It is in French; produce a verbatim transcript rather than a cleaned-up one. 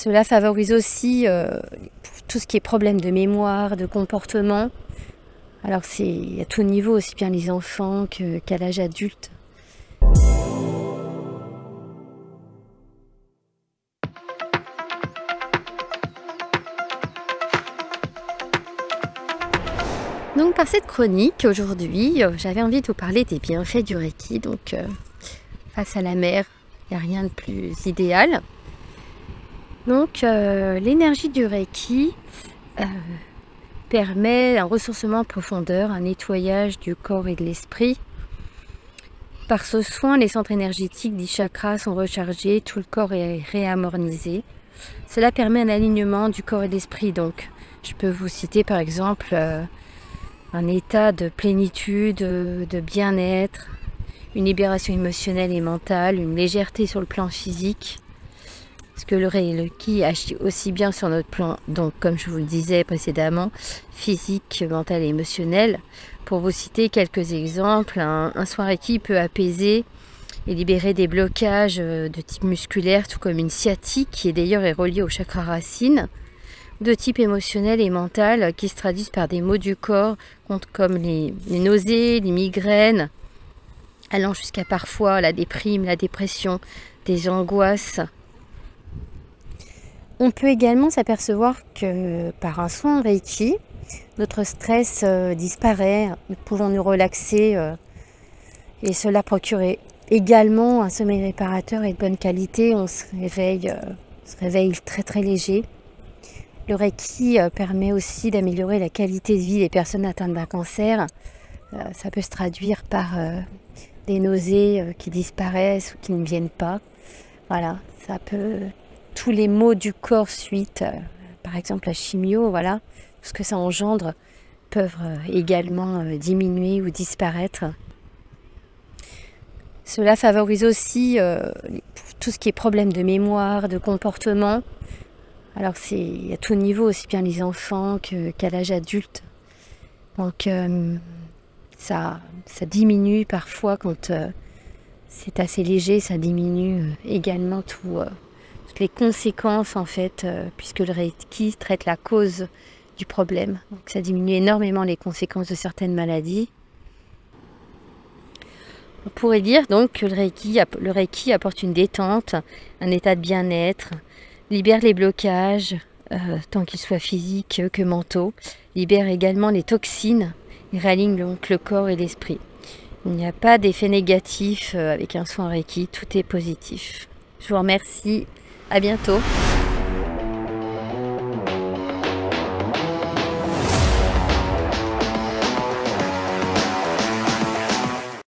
Cela favorise aussi euh, tout ce qui est problème de mémoire, de comportement. Alors c'est à tout niveau, aussi bien les enfants que, qu'à l'âge adulte. Donc par cette chronique aujourd'hui, euh, j'avais envie de vous parler des bienfaits du Reiki. Donc euh, face à la mer, il n'y a rien de plus idéal. Donc euh, l'énergie du Reiki euh, permet un ressourcement en profondeur, un nettoyage du corps et de l'esprit. Par ce soin, les centres énergétiques des chakras sont rechargés, tout le corps est réharmonisé. Cela permet un alignement du corps et de l'esprit. Donc je peux vous citer par exemple euh, un état de plénitude, de bien-être, une libération émotionnelle et mentale, une légèreté sur le plan physique. Parce que le Reiki agit aussi bien sur notre plan, donc comme je vous le disais précédemment, physique, mental et émotionnel. Pour vous citer quelques exemples, un, un soin Reiki peut apaiser et libérer des blocages de type musculaire, tout comme une sciatique, qui est d'ailleurs est reliée au chakra racine, de type émotionnel et mental, qui se traduisent par des maux du corps, comme les, les nausées, les migraines, allant jusqu'à parfois la déprime, la dépression, des angoisses. On peut également s'apercevoir que par un soin Reiki, notre stress euh, disparaît, nous pouvons nous relaxer euh, et cela procure également un sommeil réparateur et de bonne qualité. On se réveille, euh, on se réveille très très léger. Le Reiki euh, permet aussi d'améliorer la qualité de vie des personnes atteintes d'un cancer. Euh, ça peut se traduire par euh, des nausées euh, qui disparaissent ou qui ne viennent pas. Voilà, ça peut... Tous les maux du corps suite, euh, par exemple la chimio, voilà, tout ce que ça engendre, peuvent euh, également euh, diminuer ou disparaître. Cela favorise aussi euh, tout ce qui est problème de mémoire, de comportement. Alors c'est à tout niveau, aussi bien les enfants que, qu'à l'âge adulte. Donc euh, ça, ça diminue parfois quand euh, c'est assez léger, ça diminue euh, également tout... Euh, les conséquences en fait, euh, puisque le Reiki traite la cause du problème. Donc ça diminue énormément les conséquences de certaines maladies. On pourrait dire donc que le Reiki, le Reiki apporte une détente, un état de bien-être, libère les blocages, euh, tant qu'ils soient physiques que mentaux, libère également les toxines et réaligne donc le corps et l'esprit. Il n'y a pas d'effet négatif avec un soin Reiki, tout est positif. Je vous remercie. À bientôt.